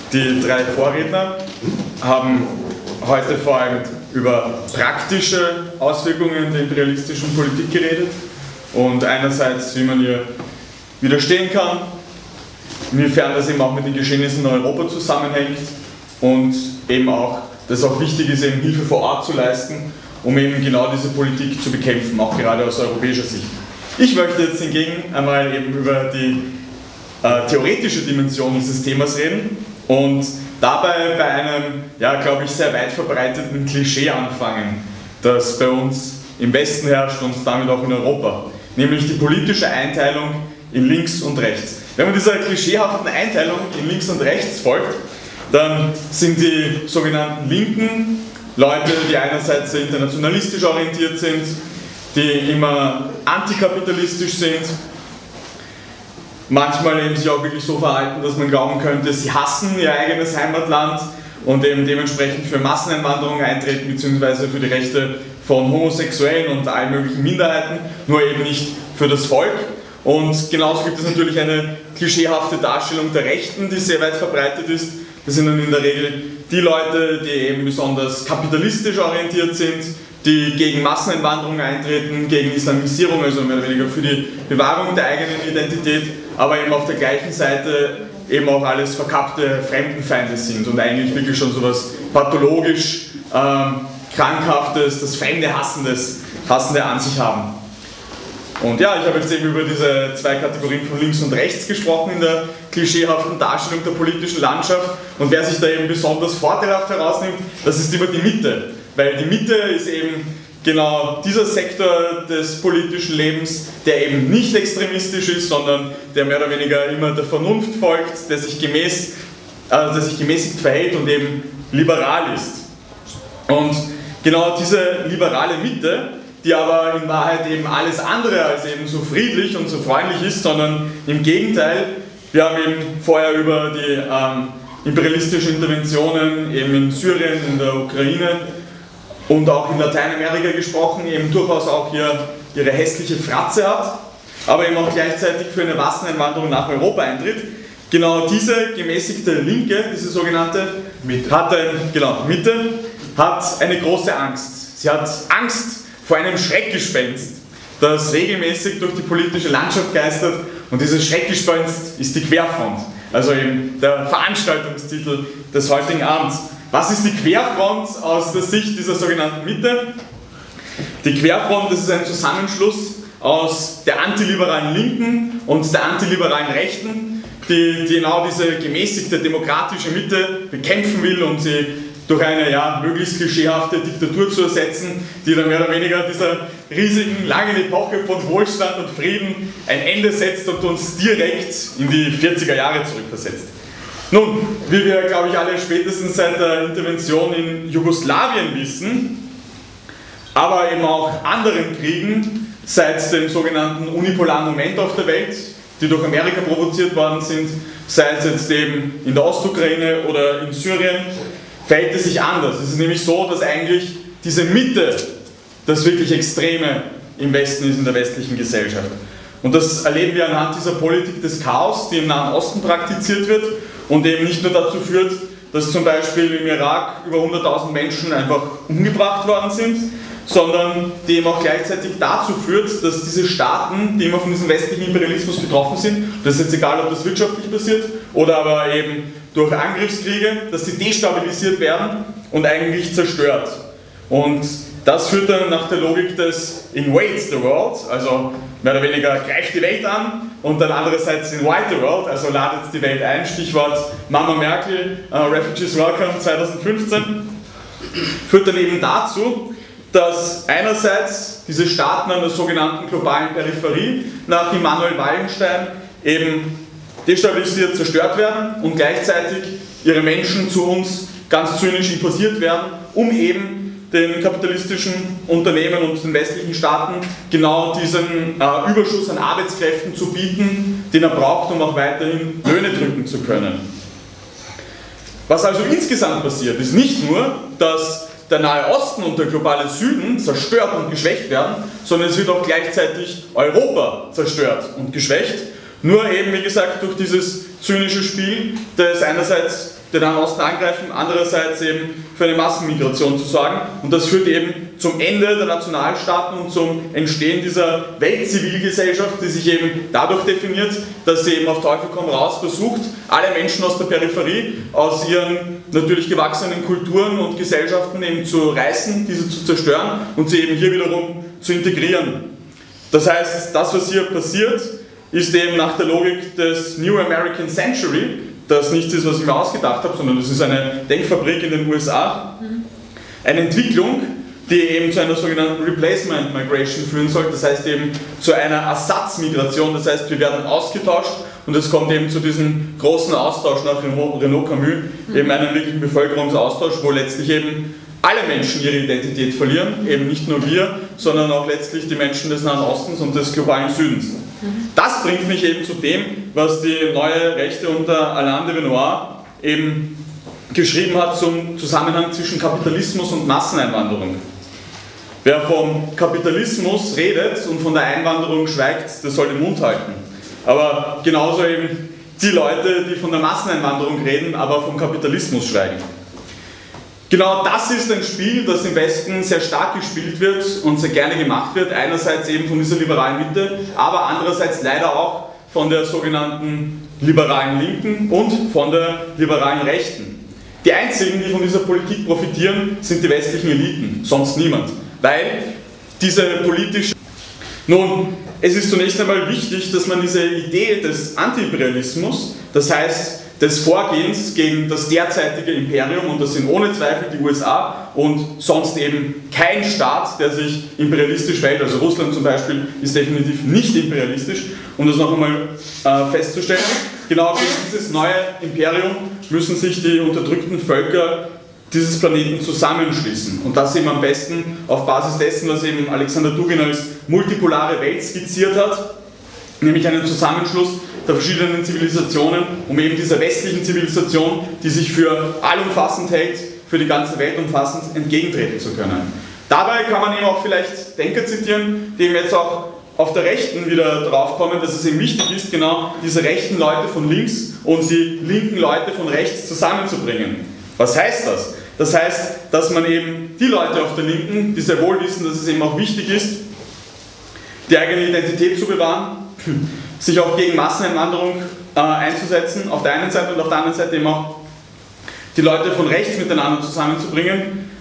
Die drei Vorredner haben heute vor allem über praktische Auswirkungen der imperialistischen Politik geredet und einerseits, wie man ihr widerstehen kann, inwiefern das eben auch mit den Geschehnissen in Europa zusammenhängt und eben auch, dass es auch wichtig ist, eben Hilfe vor Ort zu leisten, um eben genau diese Politik zu bekämpfen, auch gerade aus europäischer Sicht. Ich möchte jetzt hingegen einmal eben über die theoretische Dimension dieses Themas reden und dabei bei einem, ja, glaube ich, sehr weit verbreiteten Klischee anfangen, das bei uns im Westen herrscht und damit auch in Europa, nämlich die politische Einteilung in links und rechts. Wenn man dieser klischeehaften Einteilung in links und rechts folgt, dann sind die sogenannten Linken Leute, die einerseits sehr internationalistisch orientiert sind, die immer antikapitalistisch sind, manchmal eben sich auch wirklich so verhalten, dass man glauben könnte, sie hassen ihr eigenes Heimatland und eben dementsprechend für Masseneinwanderung eintreten, beziehungsweise für die Rechte von Homosexuellen und allen möglichen Minderheiten, nur eben nicht für das Volk. Und genauso gibt es natürlich eine klischeehafte Darstellung der Rechten, die sehr weit verbreitet ist. Das sind dann in der Regel die Leute, die eben besonders kapitalistisch orientiert sind, die gegen Masseneinwanderung eintreten, gegen Islamisierung, also mehr oder weniger für die Bewahrung der eigenen Identität, aber eben auf der gleichen Seite eben auch alles verkappte Fremdenfeinde sind und eigentlich wirklich schon so etwas pathologisch Krankhaftes, das Fremde Hassende an sich haben. Und ja, ich habe jetzt eben über diese zwei Kategorien von links und rechts gesprochen in der klischeehaften Darstellung der politischen Landschaft. Und wer sich da eben besonders vorteilhaft herausnimmt, das ist immer die Mitte. Weil die Mitte ist eben genau dieser Sektor des politischen Lebens, der eben nicht extremistisch ist, sondern der mehr oder weniger immer der Vernunft folgt, der sich gemäßigt verhält und eben liberal ist. Und genau diese liberale Mitte, die aber in Wahrheit eben alles andere als eben so friedlich und so freundlich ist, sondern im Gegenteil, wir haben eben vorher über die imperialistischen Interventionen eben in Syrien, in der Ukraine und auch in Lateinamerika gesprochen, eben durchaus auch ihre hässliche Fratze hat, aber eben auch gleichzeitig für eine Masseneinwanderung nach Europa eintritt. Genau diese gemäßigte Linke, diese sogenannte Mitte, hat eine große Angst. Sie hat Angst vor einem Schreckgespenst, das regelmäßig durch die politische Landschaft geistert, und dieses Schreckgespenst ist die Querfront, also eben der Veranstaltungstitel des heutigen Abends. Was ist die Querfront aus der Sicht dieser sogenannten Mitte? Die Querfront, das ist ein Zusammenschluss aus der antiliberalen Linken und der antiliberalen Rechten, die genau diese gemäßigte demokratische Mitte bekämpfen will und sie durch eine möglichst klischeehafte Diktatur zu ersetzen, die dann mehr oder weniger dieser riesigen, langen Epoche von Wohlstand und Frieden ein Ende setzt und uns direkt in die 40er Jahre zurückversetzt. Nun, wie wir, glaube ich, alle spätestens seit der Intervention in Jugoslawien wissen, aber eben auch anderen Kriegen seit dem sogenannten unipolaren Moment auf der Welt, die durch Amerika provoziert worden sind, sei es jetzt eben in der Ostukraine oder in Syrien, verhält es sich anders. Es ist nämlich so, dass eigentlich diese Mitte das wirklich Extreme im Westen ist, in der westlichen Gesellschaft. Und das erleben wir anhand dieser Politik des Chaos, die im Nahen Osten praktiziert wird und eben nicht nur dazu führt, dass zum Beispiel im Irak über 100.000 Menschen einfach umgebracht worden sind, sondern die eben auch gleichzeitig dazu führt, dass diese Staaten, die immer von diesem westlichen Imperialismus betroffen sind, das ist jetzt egal, ob das wirtschaftlich passiert oder aber eben durch Angriffskriege, dass sie destabilisiert werden und eigentlich zerstört. Und das führt dann nach der Logik des invades the world, also mehr oder weniger greift die Welt an, und dann andererseits invite the world, also ladet die Welt ein, Stichwort Mama Merkel, Refugees Welcome 2015, führt dann eben dazu, dass einerseits diese Staaten an der sogenannten globalen Peripherie nach Immanuel Wallenstein eben destabilisiert, zerstört werden und gleichzeitig ihre Menschen zu uns ganz zynisch importiert werden, um eben den kapitalistischen Unternehmen und den westlichen Staaten genau diesen Überschuss an Arbeitskräften zu bieten, den er braucht, um auch weiterhin Löhne drücken zu können. Was also insgesamt passiert, ist nicht nur, dass der Nahe Osten und der globale Süden zerstört und geschwächt werden, sondern es wird auch gleichzeitig Europa zerstört und geschwächt. Nur eben, wie gesagt, durch dieses zynische Spiel des einerseits den Nahen Osten angreifen, andererseits eben für eine Massenmigration zu sorgen. Und das führt eben zum Ende der Nationalstaaten und zum Entstehen dieser Weltzivilgesellschaft, die sich eben dadurch definiert, dass sie eben auf Teufel komm raus versucht, alle Menschen aus der Peripherie, aus ihren natürlich gewachsenen Kulturen und Gesellschaften eben zu reißen, diese zu zerstören und sie eben hier wiederum zu integrieren. Das heißt, das, was hier passiert, ist eben nach der Logik des New American Century, das nichts ist, was ich mir ausgedacht habe, sondern das ist eine Denkfabrik in den USA, eine Entwicklung, die eben zu einer sogenannten Replacement Migration führen soll, das heißt eben zu einer Ersatzmigration, das heißt, wir werden ausgetauscht und es kommt eben zu diesem großen Austausch nach Renaud Camus, eben einen wirklichen Bevölkerungsaustausch, wo letztlich eben alle Menschen ihre Identität verlieren, eben nicht nur wir, sondern auch letztlich die Menschen des Nahen Ostens und des globalen Südens. Das bringt mich eben zu dem, was die neue Rechte unter Alain de Benoit eben geschrieben hat zum Zusammenhang zwischen Kapitalismus und Masseneinwanderung. Wer vom Kapitalismus redet und von der Einwanderung schweigt, der soll den Mund halten. Aber genauso eben die Leute, die von der Masseneinwanderung reden, aber vom Kapitalismus schweigen. Genau das ist ein Spiel, das im Westen sehr stark gespielt wird und sehr gerne gemacht wird. Einerseits eben von dieser liberalen Mitte, aber andererseits leider auch von der sogenannten liberalen Linken und von der liberalen Rechten. Die einzigen, die von dieser Politik profitieren, sind die westlichen Eliten, sonst niemand. Weil diese politische... Nun, es ist zunächst einmal wichtig, dass man diese Idee des Antiimperialismus, das heißt des Vorgehens gegen das derzeitige Imperium, und das sind ohne Zweifel die USA und sonst eben kein Staat, der sich imperialistisch verhält, also Russland zum Beispiel ist definitiv nicht imperialistisch, um das noch einmal festzustellen. Genau gegen dieses neue Imperium müssen sich die unterdrückten Völker dieses Planeten zusammenschließen. Und das eben am besten auf Basis dessen, was eben Alexander Dugin als multipolare Welt skizziert hat, nämlich einen Zusammenschluss der verschiedenen Zivilisationen, um eben dieser westlichen Zivilisation, die sich für allumfassend hält, für die ganze Welt umfassend entgegentreten zu können. Dabei kann man eben auch vielleicht Denker zitieren, die eben jetzt auch auf der Rechten wieder draufkommen, dass es eben wichtig ist, genau diese rechten Leute von links und die linken Leute von rechts zusammenzubringen. Was heißt das? Das heißt, dass man eben die Leute auf der Linken, die sehr wohl wissen, dass es eben auch wichtig ist, die eigene Identität zu bewahren, sich auch gegen Masseneinwanderung einzusetzen, auf der einen Seite, und auf der anderen Seite eben auch die Leute von rechts miteinander zusammenzubringen,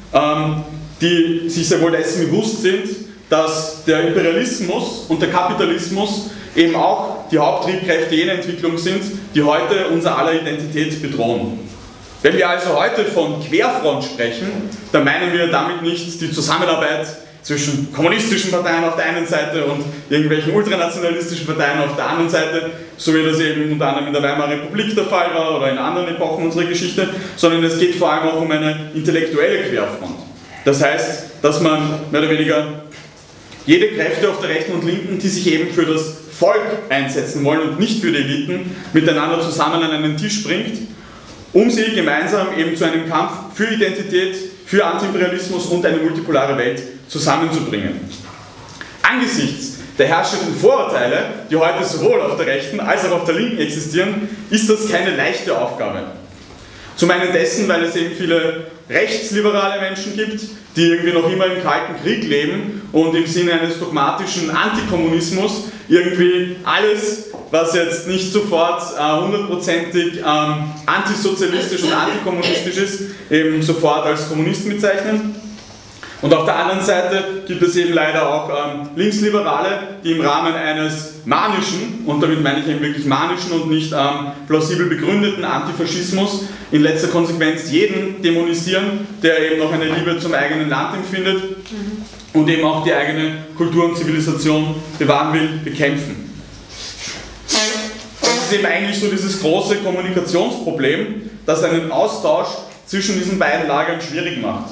die sich sehr wohl dessen bewusst sind, dass der Imperialismus und der Kapitalismus eben auch die Haupttriebkräfte jener Entwicklung sind, die heute unser aller Identität bedrohen. Wenn wir also heute von Querfront sprechen, dann meinen wir damit nicht die Zusammenarbeit zwischen kommunistischen Parteien auf der einen Seite und irgendwelchen ultranationalistischen Parteien auf der anderen Seite, so wie das eben unter anderem in der Weimarer Republik der Fall war oder in anderen Epochen unserer Geschichte, sondern es geht vor allem auch um eine intellektuelle Querfront. Das heißt, dass man mehr oder weniger jede Kräfte auf der Rechten und Linken, die sich eben für das Volk einsetzen wollen und nicht für die Eliten, miteinander zusammen an einen Tisch bringt, um sie gemeinsam eben zu einem Kampf für Identität, für Antiimperialismus und eine multipolare Welt zusammenzubringen. Angesichts der herrschenden Vorurteile, die heute sowohl auf der rechten als auch auf der linken existieren, ist das keine leichte Aufgabe. Zum einen dessen, weil es eben viele rechtsliberale Menschen gibt, die irgendwie noch immer im Kalten Krieg leben und im Sinne eines dogmatischen Antikommunismus irgendwie alles, was jetzt nicht sofort hundertprozentig antisozialistisch und antikommunistisch ist, eben sofort als Kommunisten bezeichnen. Und auf der anderen Seite gibt es eben leider auch Linksliberale, die im Rahmen eines manischen, und damit meine ich eben wirklich manischen und nicht plausibel begründeten Antifaschismus, in letzter Konsequenz jeden dämonisieren, der eben noch eine Liebe zum eigenen Land empfindet und eben auch die eigene Kultur und Zivilisation bewahren will, bekämpfen. Das ist eben eigentlich so dieses große Kommunikationsproblem, das einen Austausch zwischen diesen beiden Lagern schwierig macht.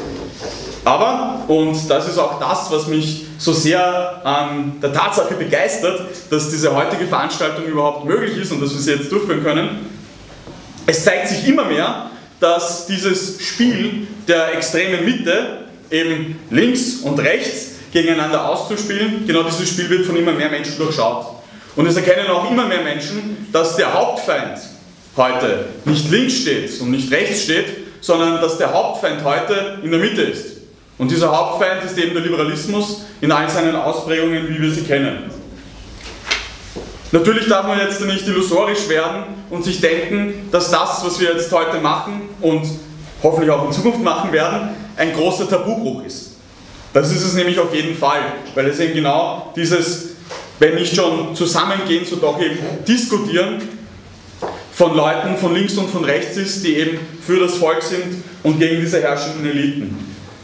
Aber, und das ist auch das, was mich so sehr an der Tatsache begeistert, dass diese heutige Veranstaltung überhaupt möglich ist und dass wir sie jetzt durchführen können, es zeigt sich immer mehr, dass dieses Spiel der extremen Mitte, eben links und rechts, gegeneinander auszuspielen, genau dieses Spiel wird von immer mehr Menschen durchschaut. Und es erkennen auch immer mehr Menschen, dass der Hauptfeind heute nicht links steht und nicht rechts steht, sondern dass der Hauptfeind heute in der Mitte ist. Und dieser Hauptfeind ist eben der Liberalismus in all seinen Ausprägungen, wie wir sie kennen. Natürlich darf man jetzt nicht illusorisch werden und sich denken, dass das, was wir jetzt heute machen und hoffentlich auch in Zukunft machen werden, ein großer Tabubruch ist. Das ist es nämlich auf jeden Fall, weil es eben genau dieses, wenn nicht schon zusammengehen, so doch eben diskutieren von Leuten von links und von rechts ist, die eben für das Volk sind und gegen diese herrschenden Eliten.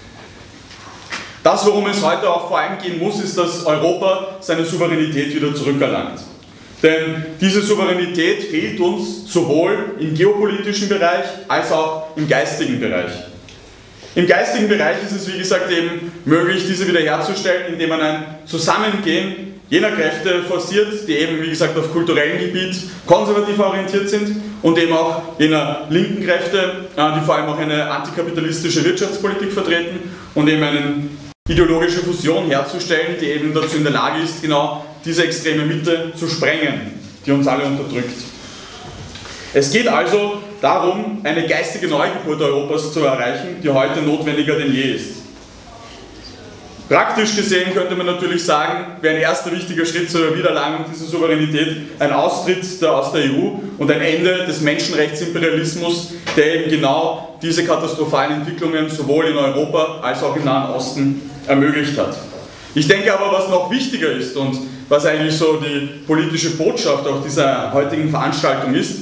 Das, worum es heute auch vor allem gehen muss, ist, dass Europa seine Souveränität wieder zurückerlangt. Denn diese Souveränität fehlt uns sowohl im geopolitischen Bereich als auch im geistigen Bereich. Im geistigen Bereich ist es, wie gesagt, eben möglich, diese wiederherzustellen, indem man ein Zusammengehen jener Kräfte forciert, die eben, wie gesagt, auf kulturellem Gebiet konservativ orientiert sind und eben auch jener linken Kräfte, die vor allem auch eine antikapitalistische Wirtschaftspolitik vertreten und eben eine ideologische Fusion herzustellen, die eben dazu in der Lage ist, genau diese extreme Mitte zu sprengen, die uns alle unterdrückt. Es geht also darum, eine geistige Neugeburt Europas zu erreichen, die heute notwendiger denn je ist. Praktisch gesehen könnte man natürlich sagen, wäre ein erster wichtiger Schritt zur Wiedererlangung dieser Souveränität ein Austritt aus der EU und ein Ende des Menschenrechtsimperialismus, der eben genau diese katastrophalen Entwicklungen sowohl in Europa als auch im Nahen Osten ermöglicht hat. Ich denke aber, was noch wichtiger ist und was eigentlich so die politische Botschaft auch dieser heutigen Veranstaltung ist,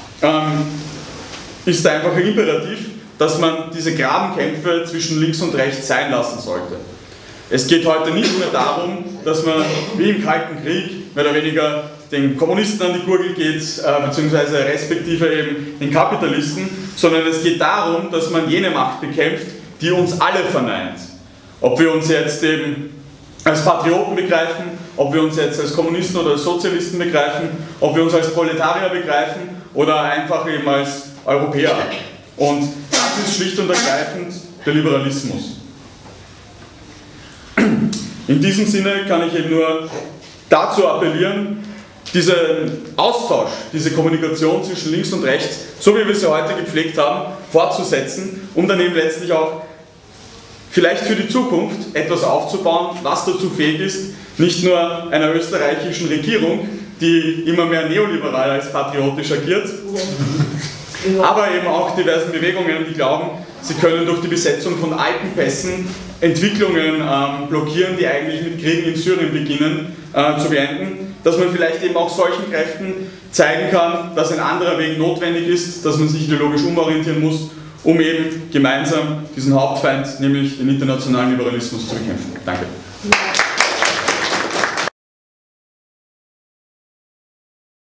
ist der einfache Imperativ, dass man diese Grabenkämpfe zwischen links und rechts sein lassen sollte. Es geht heute nicht mehr darum, dass man wie im Kalten Krieg mehr oder weniger den Kommunisten an die Gurgel geht, beziehungsweise respektive eben den Kapitalisten, sondern es geht darum, dass man jene Macht bekämpft, die uns alle verneint. Ob wir uns jetzt eben als Patrioten begreifen, ob wir uns jetzt als Kommunisten oder als Sozialisten begreifen, ob wir uns als Proletarier begreifen oder einfach eben als Europäer. Und das ist schlicht und ergreifend der Liberalismus. In diesem Sinne kann ich eben nur dazu appellieren, diesen Austausch, diese Kommunikation zwischen links und rechts, so wie wir sie heute gepflegt haben, fortzusetzen, um dann eben letztlich auch vielleicht für die Zukunft etwas aufzubauen, was dazu fähig ist, nicht nur einer österreichischen Regierung, die immer mehr neoliberal als patriotisch agiert, aber eben auch diversen Bewegungen, die glauben, sie können durch die Besetzung von Alpenpässen Entwicklungen blockieren, die eigentlich mit Kriegen in Syrien beginnen zu beenden, dass man vielleicht eben auch solchen Kräften zeigen kann, dass ein anderer Weg notwendig ist, dass man sich ideologisch umorientieren muss, um eben gemeinsam diesen Hauptfeind, nämlich den internationalen Liberalismus, zu bekämpfen. Danke.